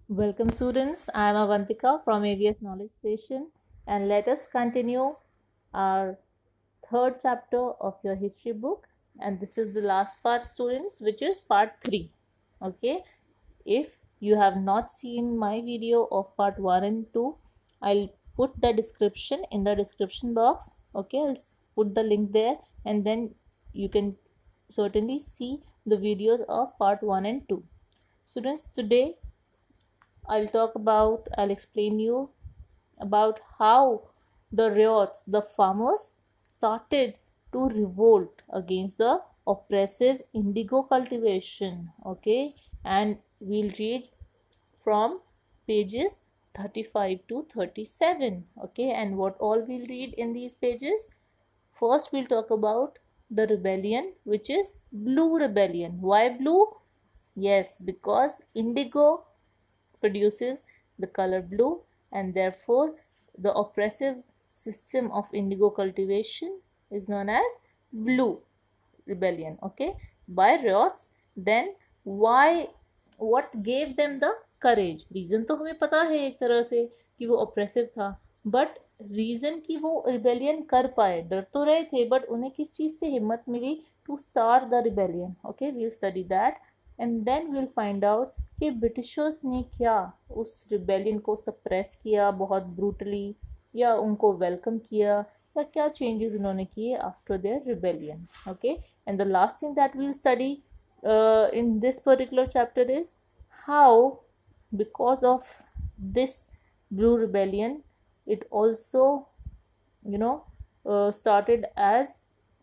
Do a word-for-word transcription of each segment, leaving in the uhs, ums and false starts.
Welcome students, I am Avantika from A V S Knowledge Station, and let us continue our third chapter of your history book, and this is the last part students, which is part three. Okay, if you have not seen my video of part one and two, I'll put the description in the description box. Okay, I'll put the link there, and then you can certainly see the videos of part one and two. Students, today I'll talk about, I'll explain you about how the riots, the farmers, started to revolt against the oppressive indigo cultivation. Okay, and we'll read from pages thirty-five to thirty-seven. Okay, and what all we'll read in these pages? First, we'll talk about the rebellion, which is Blue Rebellion. Why blue? Yes, because indigo produces the color blue, and therefore the oppressive system of indigo cultivation is known as Blue Rebellion. Okay, by riots. Then why, what gave them the courage? Reason तो हमें पता है एक तरह से कि वो oppressive था, बट रीजन कि वो रिबेलियन कर पाए, डर तो रहे थे बट उन्हें किस चीज से हिम्मत मिली to start the rebellion. Okay, we'll study that and then we'll find out कि ब्रिटिशर्स ने क्या उस रिबेलियन को सप्रेस किया बहुत ब्रूटली, या उनको वेलकम किया, या क्या चेंजेस उन्होंने किए after their rebellion. Okay, and the last thing that we'll study uh, in this particular chapter is how, because of this Blue Rebellion, it also, you know, uh, started as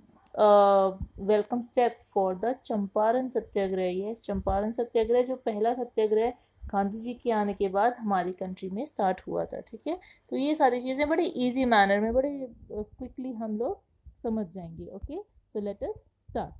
a welcome step for the Champaran Satyagraha. yes, Champaran Satyagraha जो पहला सत्याग्रह गांधी जी के आने के बाद हमारी country में start हुआ था. ठीक है, तो ये सारी चीज़ें बड़े इजी मैनर में, बड़े क्विकली हम लोग समझ जाएंगे. Okay, so let us start.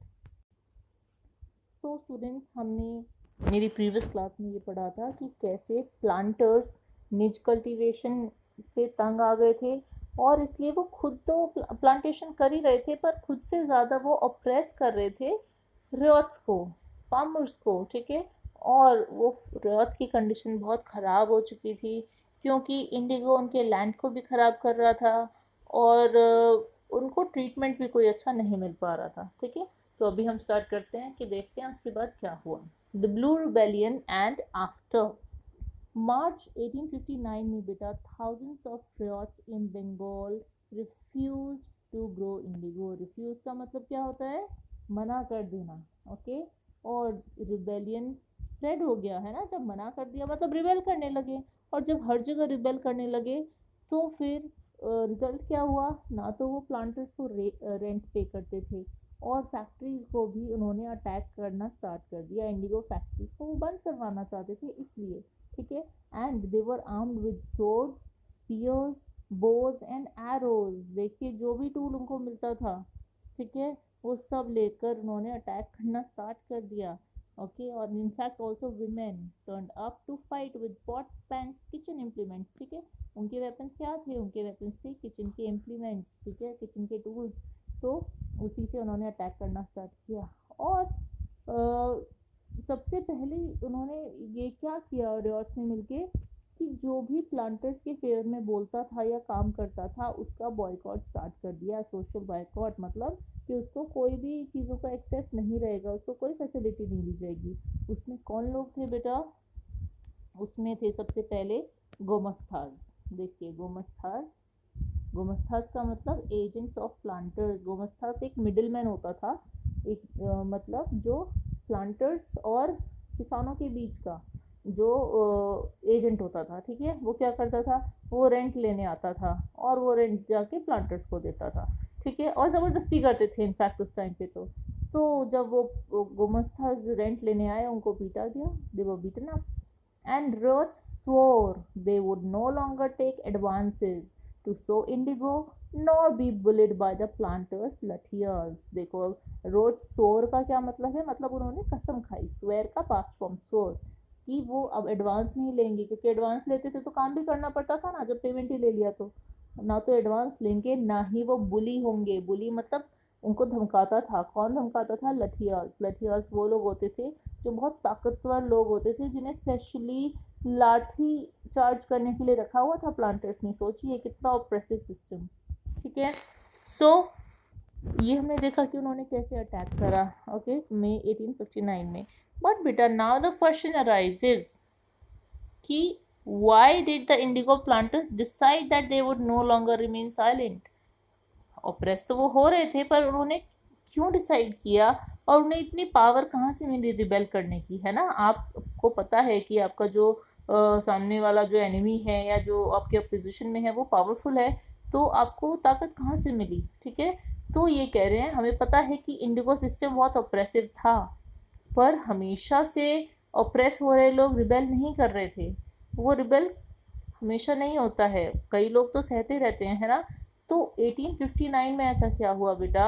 तो स्टूडेंट्स, हमने मेरी प्रीवियस क्लास में ये पढ़ा था कि कैसे प्लांटर्स निज कल्टीवेशन से तंग आ गए थे, और इसलिए वो खुद तो प्लांटेशन कर ही रहे थे, पर खुद से ज़्यादा वो ऑप्रेस कर रहे थे रियोट्स को, फार्मर्स को. ठीक है, और वो रियोट्स की कंडीशन बहुत ख़राब हो चुकी थी, क्योंकि इंडिगो उनके लैंड को भी ख़राब कर रहा था, और उनको ट्रीटमेंट भी कोई अच्छा नहीं मिल पा रहा था. ठीक है, तो अभी हम स्टार्ट करते हैं कि देखते हैं उसके बाद क्या हुआ. The blue rebellion and after. March eighteen fifty nine में बेटा thousands of riots in Bengal refuse to grow indigo. Refuse का मतलब क्या होता है? मना कर देना. ओके, और रिबेलियन स्प्रेड हो गया है ना, जब मना कर दिया मतलब रिबेल करने लगे, और जब हर जगह रिबेल करने लगे तो फिर रिजल्ट uh, क्या हुआ? ना तो वो प्लांटर्स को रेंट पे करते थे, और फैक्ट्रीज को भी उन्होंने अटैक करना स्टार्ट कर दिया. इंडिगो फैक्ट्रीज को वो बंद करवाना चाहते थे इसलिए. ठीक है, and they were armed with swords, spears, bows and arrows. देखिए, जो भी टूल उनको मिलता था, ठीक है, वो सब लेकर उन्होंने अटैक करना स्टार्ट कर दिया. ओके, और in fact also women turned up to fight with pots, pans, kitchen implements. ठीक है, उनके वेपन्स क्या थे? उनके वेपन्स थे किचन के इम्प्लीमेंट्स. ठीक है, किचन के टूल्स. तो उसी से उन्होंने अटैक करना स्टार्ट किया. और आ, सबसे पहले उन्होंने ये क्या किया रियोट्स ने मिलके, कि जो भी प्लांटर्स के फेवर में बोलता था या काम करता था उसका बॉयकॉट स्टार्ट कर दिया. सोशल बॉयकॉट मतलब कि उसको कोई भी चीज़ों का एक्सेस नहीं रहेगा, उसको कोई फैसिलिटी नहीं दी जाएगी. उसमें कौन लोग थे बेटा? उसमें थे सबसे पहले गोमस्थास. देखिए, गोमस्थास, गोमस्थास का मतलब एजेंट्स ऑफ प्लांटर्स. गोमस्थास एक मिडिलमैन होता था, एक आ, मतलब जो प्लांटर्स और किसानों के बीच का जो एजेंट होता था. ठीक है, वो क्या करता था? वो रेंट लेने आता था, और वो रेंट जाके प्लांटर्स को देता था. ठीक है, और ज़बरदस्ती करते थे इनफैक्ट उस टाइम पे. तो तो जब वो गोमस्थास रेंट लेने आए, उनको पीटा गया. They were beaten up, and Roth swore they would no longer take advances to sow indigo nor be bullied by the planters luthiers. देखो, रोथ swore का क्या मतलब है? मतलब उन्होंने कसम खाई. स्वेयर का पास्ट फॉर्म swore, कि वो अब एडवांस नहीं लेंगे, क्योंकि एडवांस लेते थे तो काम भी करना पड़ता था ना, जब पेमेंट ही ले लिया तो. ना तो एडवांस लेंगे, ना ही वो बुली होंगे. बुली मतलब उनको धमकाता था. कौन धमकाता था? लठियार्स. लठियार्स वो लोग होते थे जो बहुत ताकतवर लोग होते थे, जिन्हें स्पेशली लाठी चार्ज करने के लिए रखा हुआ था प्लांटर्स ने। सोचिए कितना ऑप्रेसिव सिस्टम। ठीक है, सो so, ये हमने देखा कि उन्होंने कैसे अटैक करा, okay, May eighteen fifty nine में। बट बेटा नाउ द क्वेश्चन अराइजेज कि why did the indigo planters decide that they would no longer remain silent. Oppress तो वो हो रहे थे, पर उन्होंने क्यों डिसाइड किया और उन्हें इतनी पावर कहाँ से मिली रिबेल करने की, है ना। आपको पता है कि आपका जो आ, सामने वाला जो एनिमी है या जो आपके अपोजिशन में है वो पावरफुल है, तो आपको ताकत कहाँ से मिली। ठीक है, तो ये कह रहे हैं हमें पता है कि इंडिगो सिस्टम बहुत ऑप्रेसिव था, पर हमेशा से ऑप्रेस हो रहे लोग रिबेल नहीं कर रहे थे। वो रिबेल हमेशा नहीं होता है, कई लोग तो सहते रहते हैं, है ना। तो एटीन फिफ्टी नाइन में ऐसा क्या हुआ बेटा,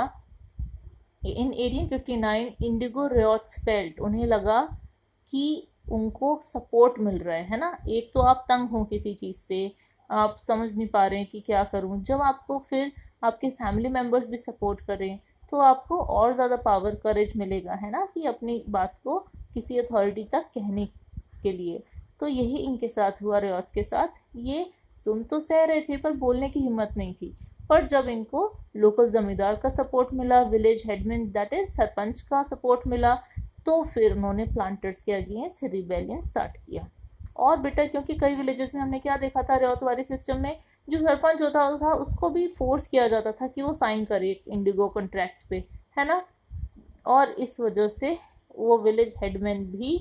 in eighteen fifty nine indigo riots felt, उन्हें लगा कि उनको सपोर्ट मिल रहा है है ना। एक तो आप तंग हो किसी चीज़ से, आप समझ नहीं पा रहे हैं कि क्या करूं, जब आपको फिर आपके फैमिली मेम्बर्स भी सपोर्ट करें तो आपको और ज़्यादा पावर करेज मिलेगा, है ना, कि अपनी बात को किसी अथॉरिटी तक कहने के लिए। तो यही इनके साथ हुआ, रियोट्स के साथ। ये सुन तो सह रहे थे पर बोलने की हिम्मत नहीं थी। पर जब इनको लोकल ज़मींदार का सपोर्ट मिला, village headman that is sarpanch का सपोर्ट मिला, तो फिर उन्होंने प्लांटर्स के अगेंस्ट रिबेलियन स्टार्ट किया। और बेटा क्योंकि कई विलेजेस में हमने क्या देखा था, रियोत वाले सिस्टम में जो सरपंच होता था उसको भी फोर्स किया जाता था कि वो साइन करे इंडिगो कॉन्ट्रैक्ट्स पे, है ना। और इस वजह से वो विलेज हेडमैन भी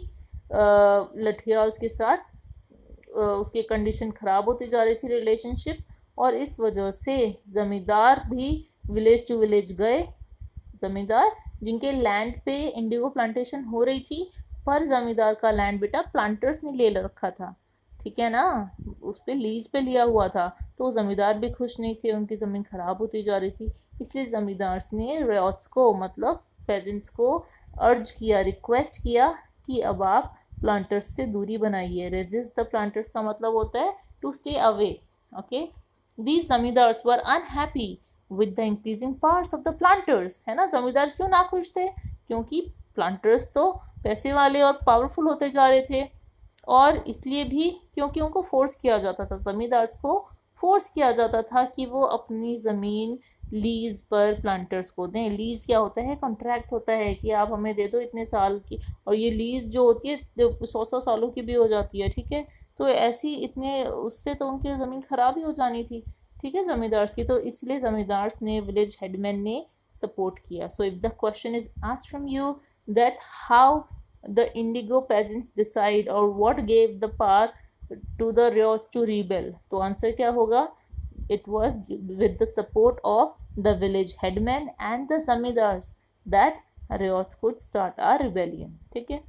लठियाल्स के साथ आ, उसकी कंडीशन ख़राब होती जा रही थी रिलेशनशिप, और इस वजह से ज़मींदार भी विलेज टू विलेज गए। ज़मींदार जिनके लैंड पे इंडिगो प्लांटेशन हो रही थी, पर ज़मींदार का लैंड बेटा प्लांटर्स ने ले रखा था, ठीक है ना, उस पर लीज पे लिया हुआ था। तो ज़मींदार भी खुश नहीं थे, उनकी ज़मीन ख़राब होती जा रही थी। इसलिए ज़मींदार ने रियोट्स को, मतलब पेजेंट्स को अर्ज किया, रिक्वेस्ट किया कि अब आप प्लांटर्स से दूरी बनाइए। रेजिस्ट द प्लांटर्स का मतलब होता है to stay away, okay. These zamindars were unhappy with the increasing powers of the planters, है ना। जमींदार क्यों ना खुश थे, क्योंकि प्लांटर्स तो पैसे वाले और पावरफुल होते जा रहे थे, और इसलिए भी क्योंकि उनको फोर्स किया जाता था, जमींदार्स को फोर्स किया जाता था कि वो अपनी ज़मीन लीज पर प्लांटर्स को दें। लीज क्या होता है, कॉन्ट्रैक्ट होता है कि आप हमें दे दो इतने साल की, और ये लीज जो होती है सौ सौ सालों की भी हो जाती है, ठीक है। तो ऐसी इतने उससे तो उनकी ज़मीन ख़राब ही हो जानी थी, ठीक है, ज़मींदार्स की। तो इसलिए ज़मींदार्स ने, विलेज हेडमैन ने सपोर्ट किया। So if the question is asked from you that how the indigo peasants decide और what gave the power to the riots to rebel, तो आंसर क्या होगा, it was with the support of the village headman and the zamindars that riots could start a rebellion, ठीक है।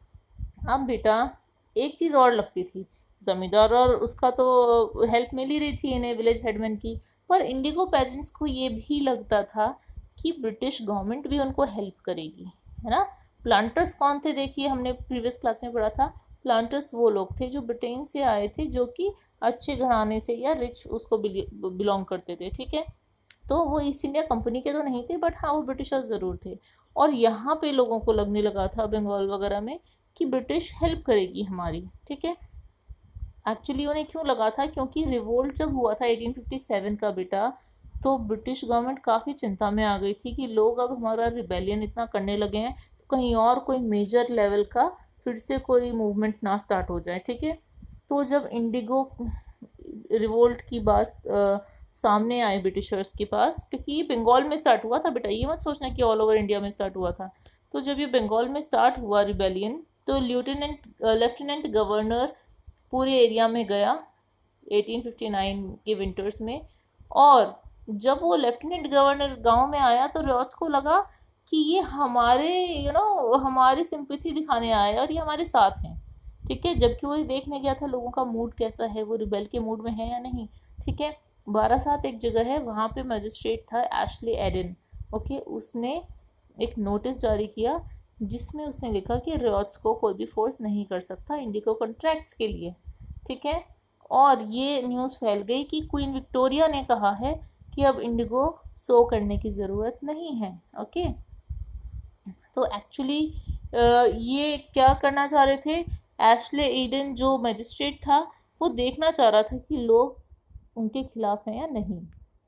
अब बेटा एक चीज़ और लगती थी, ज़मींदार और उसका तो हेल्प मिल ही रही थी इन्हें, विलेज हेडमैन की, पर इंडिगो पेजेंट्स को ये भी लगता था कि ब्रिटिश गवर्नमेंट भी उनको हेल्प करेगी, है ना। प्लांटर्स कौन थे, देखिए हमने प्रीवियस क्लास में पढ़ा था, प्लांटर्स वो लोग थे जो ब्रिटेन से आए थे, जो कि अच्छे घराने से या रिच उसको बिलोंग करते थे, ठीक है। तो वो ईस्ट इंडिया कंपनी के तो नहीं थे, बट हाँ वो ब्रिटिशर्स ज़रूर थे। और यहाँ पे लोगों को लगने लगा था बंगाल वगैरह में कि ब्रिटिश हेल्प करेगी हमारी, ठीक है। एक्चुअली उन्हें क्यों लगा था, क्योंकि रिवोल्ट जब हुआ था एटीन फिफ्टी सेवन का बेटा, तो ब्रिटिश गवर्नमेंट काफ़ी चिंता में आ गई थी कि लोग अब हमारा रिबेलियन इतना करने लगे हैं, तो कहीं और कोई मेजर लेवल का फिर से कोई मूवमेंट ना स्टार्ट हो जाए, ठीक है। तो जब इंडिगो रिवोल्ट की बात आ, सामने आई ब्रिटिशर्स के पास, क्योंकि ये बंगाल में स्टार्ट हुआ था बेटा, ये मत सोचना कि ऑल ओवर इंडिया में स्टार्ट हुआ था। तो जब ये बंगाल में स्टार्ट हुआ रिबेलियन, तो लेफ्टिनेंट लेफ्टिनेंट गवर्नर पूरे एरिया में गया एटीन फिफ्टी नाइन के विंटर्स में, और जब वो लेफ्टिनेंट गवर्नर गांव में आया तो रियोट्स को लगा कि ये हमारे यू नो हमारी सिंपैथी दिखाने आए और ये हमारे साथ हैं, ठीक है। जबकि वो देखने गया था लोगों का मूड कैसा है, वो रिबेल के मूड में है या नहीं, ठीक है। बारह सात एक जगह है, वहाँ पे मजिस्ट्रेट था एशले एडन, ओके। उसने एक नोटिस जारी किया जिसमें उसने लिखा कि रियोट्स को कोई भी फोर्स नहीं कर सकता इंडिगो कॉन्ट्रैक्ट्स के लिए, ठीक है। और ये न्यूज़ फैल गई कि क्वीन विक्टोरिया ने कहा है कि अब इंडिगो सो करने की ज़रूरत नहीं है, ओके। तो एक्चुअली ये क्या करना चाह रहे थे, एशले ईडन जो मजिस्ट्रेट था वो देखना चाह रहा था कि लोग उनके खिलाफ हैं या नहीं।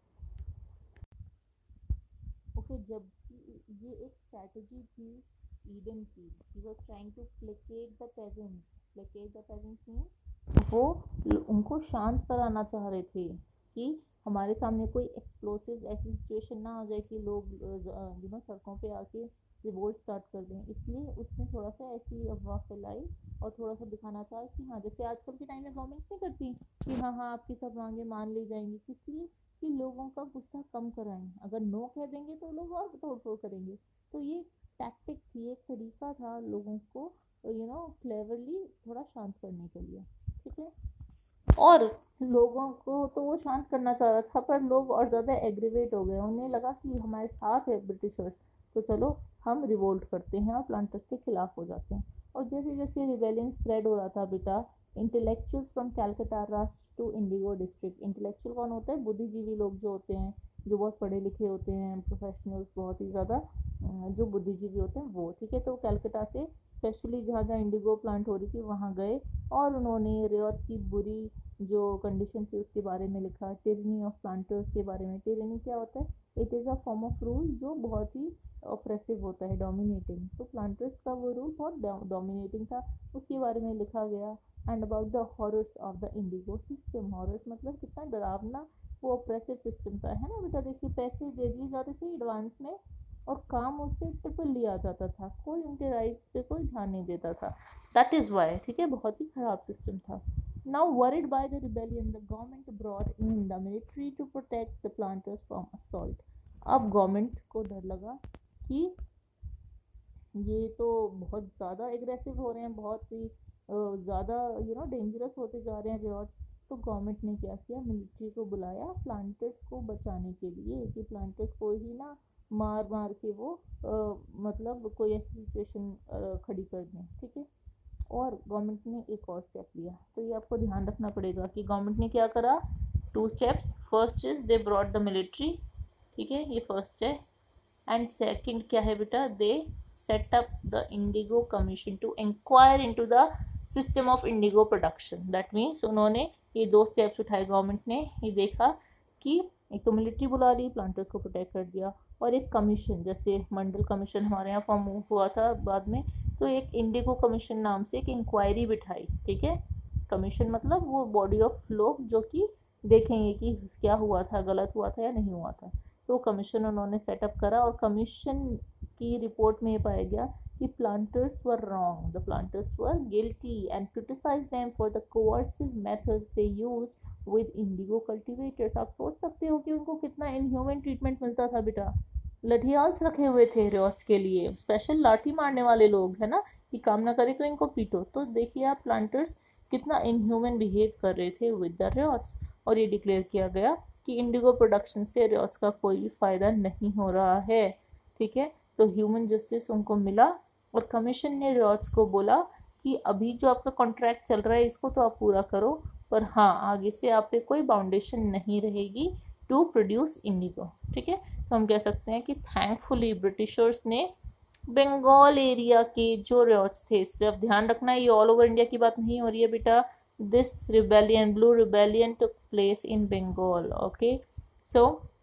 ओके, जबकि ये एक स्ट्रैटेजी थी ईडन की, he was trying to placate the peasants. Placate the peasants mean वो उनको शांत कराना चाह रहे थे कि हमारे सामने कोई एक्सप्लोसिव ऐसी सिचुएशन ना आ जाए कि लोग यू नो सड़कों पे आके रिवोल्ट स्टार्ट कर दें। इसलिए उसने थोड़ा सा ऐसी अफवाह फैलाई और थोड़ा सा दिखाना चाहा कि हाँ, जैसे आजकल के टाइम में गवर्नमेंट्स नहीं करती कि हाँ हाँ आपकी सब मांगे मान ली जाएंगी, किस लिए कि लोगों का गुस्सा कम कराएं। अगर नो कह देंगे तो लोग और तोड़ फोड़ करेंगे। तो ये टैक्टिक थी, एक तरीका था लोगों को यू नो क्लेवरली थोड़ा शांत करने के लिए, ठीक है। और लोगों को तो वो शांत करना चाह रहा था, पर लोग और ज़्यादा एग्रीवेट हो गए। उन्हें लगा कि हमारे साथ है ब्रिटिशर्स, तो चलो हम रिवोल्ट करते हैं और प्लांटर्स के खिलाफ हो जाते हैं। और जैसे जैसे रिबेलियन स्प्रेड हो रहा था बेटा, intellectuals from Calcutta rush to indigo district. Intellectual कौन होता है, बुद्धिजीवी लोग जो होते हैं, जो बहुत पढ़े लिखे होते हैं, प्रोफेशनल्स बहुत ही ज़्यादा जो बुद्धिजीवी होते हैं वो, ठीक है। तो कैलकाटा से स्पेशली जहाँ जहाँ इंडिगो प्लांट हो रही थी वहाँ गए और उन्होंने रियॉच की बुरी जो कंडीशन थी उसके बारे में लिखा। टिरनी ऑफ प्लांटर्स के बारे में। टिरनी क्या होता है, it is a form of rule जो बहुत ही ऑप्रेसिव होता है, डोमिनेटिंग। तो प्लांटर्स का वो रूल बहुत डोमिनेटिंग था, उसके बारे में लिखा गया। And about the horrors of the indigo system. Horrors मतलब कितना डरावना वो ऑप्रेसिव सिस्टम था, है ना बेटा। देखिए पैसे दे दिए जाते थे एडवांस में और काम उससे ट्रिपल लिया जाता था, कोई उनके राइट्स पे कोई ध्यान नहीं देता था। दैट इज़ वाई, ठीक है, बहुत ही खराब सिस्टम था। Now worried by the rebellion, the government brought in the military to protect the planters from assault. अब गवर्नमेंट को डर लगा कि ये तो बहुत ज़्यादा एग्रेसिव हो रहे हैं, बहुत ही ज़्यादा यू नो डेंजरस होते जा रहे हैं रिवॉर्ड्स। तो गवर्नमेंट ने क्या किया, मिलिट्री को बुलाया प्लांटर्स को बचाने के लिए कि प्लांटर्स को ही ना मार मार के वो आ, मतलब कोई ऐसी सिचुएशन खड़ी कर दें, ठीक है। और गवर्नमेंट ने एक और स्टेप लिया, तो ये आपको ध्यान रखना पड़ेगा कि गवर्नमेंट ने क्या करा। Two steps, first is they brought the military, ठीक है, ये फर्स्ट है। एंड सेकंड क्या है बेटा, they set up the indigo commission to inquire into the system of indigo production. That means उन्होंने ये दो स्टेप्स उठाए गवर्नमेंट ने, ये देखा कि एक तो मिलिट्री बुला ली, प्लांटर्स को प्रोटेक्ट कर दिया, और एक कमीशन, जैसे मंडल कमीशन हमारे यहाँ फॉर्म हुआ था बाद में, तो एक इंडिगो कमीशन नाम से एक इंक्वायरी बिठाई, ठीक है। कमीशन मतलब वो बॉडी ऑफ लोग जो कि देखेंगे कि क्या हुआ था, गलत हुआ था या नहीं हुआ था। तो कमीशन उन्होंने सेटअप करा और कमीशन की रिपोर्ट में ये पाया गया कि planters were wrong, the planters were guilty and criticise them for the coercive methods they use with indigo cultivators. आप सोच सकते हो कि उनको कितना इनह्यूमन ट्रीटमेंट मिलता था बेटा। लठियाल्स रखे हुए थे रिवॉर्ड्स के लिए, स्पेशल लाठी मारने वाले लोग, है ना, कि काम ना करे तो इनको पीटो। तो देखिए आप प्लांटर्स कितना इनह्यूमन बिहेव कर रहे थे विद द रिवॉर्ड्स। और ये डिक्लेयर किया गया कि इंडिगो प्रोडक्शन से रिवॉर्ड्स का कोई भी फ़ायदा नहीं हो रहा है, ठीक है। तो ह्यूमन जस्टिस उनको मिला और कमीशन ने रिवॉर्ड्स को बोला कि अभी जो आपका कॉन्ट्रैक्ट चल रहा है इसको तो आप पूरा करो, पर हाँ आगे से आप पे कोई बाउंडेशन नहीं रहेगी टू प्रोड्यूस इंडिगो, ठीक है। तो हम कह सकते हैं कि थैंकफुली ब्रिटिशर्स ने बंगाल एरिया के जो रिवॉर्ड्स थे, सिर्फ ध्यान रखना ये ऑल ओवर इंडिया की बात नहीं हो रही है बेटा, this rebellion, blue rebellion took place in Bengal, okay. So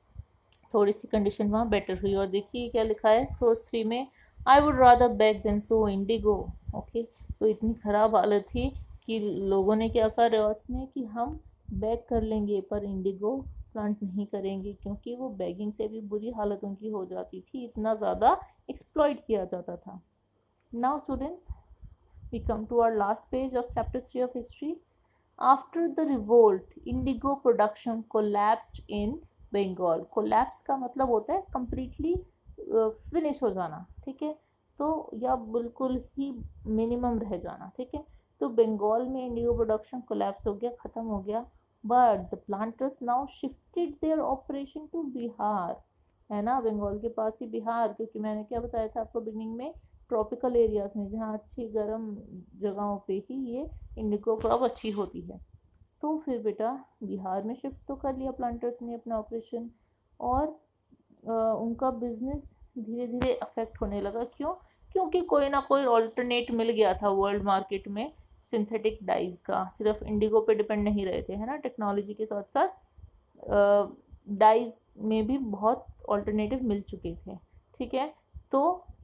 थोड़ी सी कंडीशन वहाँ बेटर हुई। और देखिए क्या लिखा है सोर्स थ्री में, I would rather beg than sow indigo, okay. तो इतनी ख़राब हालत थी कि लोगों ने क्या कहा रिवॉर्ड्स ने कि हम बैक कर लेंगे पर इंडिगो प्लांट नहीं करेंगे, क्योंकि वो बैगिंग से भी बुरी हालत उनकी हो जाती थी, इतना ज़्यादा एक्सप्लॉइट किया जाता था। Now students, we come to our last page of chapter three of history. After the revolt, indigo production collapsed in Bengal. Collapse का मतलब होता है completely फिनिश हो जाना, ठीक है, तो या बिल्कुल ही मिनिमम रह जाना, ठीक है। तो बंगाल में इंडिगो प्रोडक्शन कोलैप्स हो गया, ख़त्म हो गया। But the planters now shifted their operation to Bihar, है ना, बंगाल के पास ही बिहार, क्योंकि मैंने क्या बताया था आपको बिगनिंग में, ट्रॉपिकल एरियाज में जहाँ अच्छी गर्म जगहों पे ही ये इंडिगो क्रॉप अच्छी होती है। तो फिर बेटा बिहार में शिफ्ट तो कर लिया प्लांटर्स ने अपना ऑपरेशन, और आ, उनका बिजनेस धीरे धीरे अफेक्ट होने लगा। क्यों, क्योंकि कोई ना कोई ऑल्टरनेट मिल गया था वर्ल्ड मार्केट में सिंथेटिक डाइज का, सिर्फ इंडिगो पे डिपेंड नहीं रहे थे, है ना। टेक्नोलॉजी के साथ साथ डाइज में भी बहुत ऑल्टरनेटिव मिल चुके थे, ठीक है। तो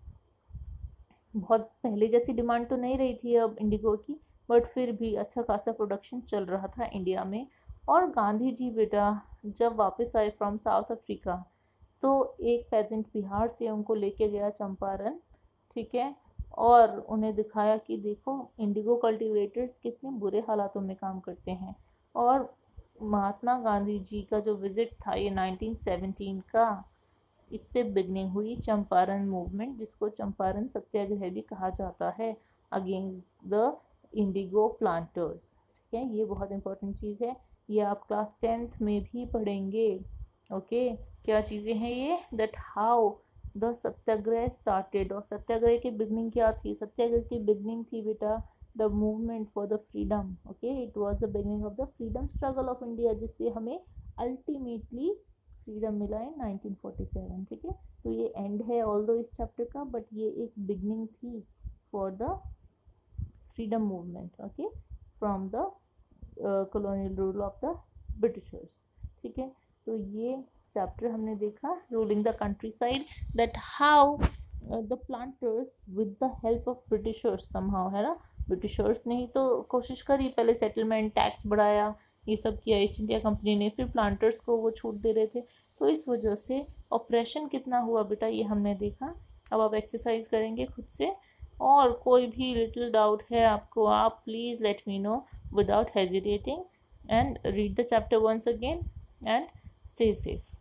बहुत पहले जैसी डिमांड तो नहीं रही थी अब इंडिगो की, बट फिर भी अच्छा खासा प्रोडक्शन चल रहा था इंडिया में। और गांधी जी बेटा जब वापस आए फ्रॉम साउथ अफ्रीका, तो एक पेजेंट बिहार से उनको लेके गया चंपारण, ठीक है, और उन्हें दिखाया कि देखो इंडिगो कल्टीवेटर्स कितने बुरे हालातों में काम करते हैं। और महात्मा गांधी जी का जो विजिट था ये नाइनटीन सेवनटीन का, इससे बिगनिंग हुई चंपारण मूवमेंट, जिसको चंपारण सत्याग्रह भी कहा जाता है, अगेंस्ट द इंडिगो प्लांटर्स, ठीक है। ये बहुत इंपॉर्टेंट चीज़ है, ये आप क्लास टेंथ में भी पढ़ेंगे, ओके। क्या चीज़ें हैं ये, that how the satyagraha started, और सत्याग्रह की बिगनिंग क्या थी, सत्याग्रह की बिगनिंग थी बेटा the movement for the freedom, okay. It was the beginning of the freedom struggle of India, जिससे हमें अल्टीमेटली फ्रीडम मिला है नाइनटीन फोर्टी सेवन, ठीक है। तो ये एंड है ऑल दो इस चैप्टर का, बट ये एक बिगनिंग थी for the freedom movement, okay, from the colonial rule of the Britishers, ठीक है। तो ये चैप्टर हमने देखा, ruling the countryside, that how the planters with the help of Britishers somehow, है ना, ब्रिटिशर्स ने ही तो कोशिश करी, पहले सेटलमेंट, टैक्स बढ़ाया, ये सब किया ईस्ट इंडिया कंपनी ने, फिर प्लांटर्स को वो छूट दे रहे थे, तो इस वजह से ऑपरेशन कितना हुआ बेटा ये हमने देखा। अब आप एक्सरसाइज करेंगे खुद से, और कोई भी लिटिल डाउट है आपको, आप please let me know without hesitating, and read the chapter once again and stay safe.